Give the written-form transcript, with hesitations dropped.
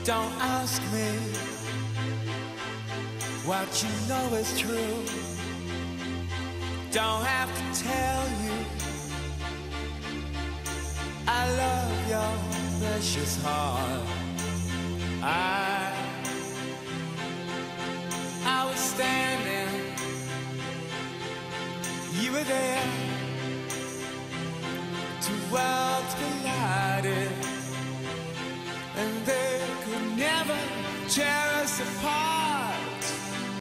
Don't ask me what you know is true. Don't have to tell you I love your precious heart. I was standing, you were there. Two worlds collided, and there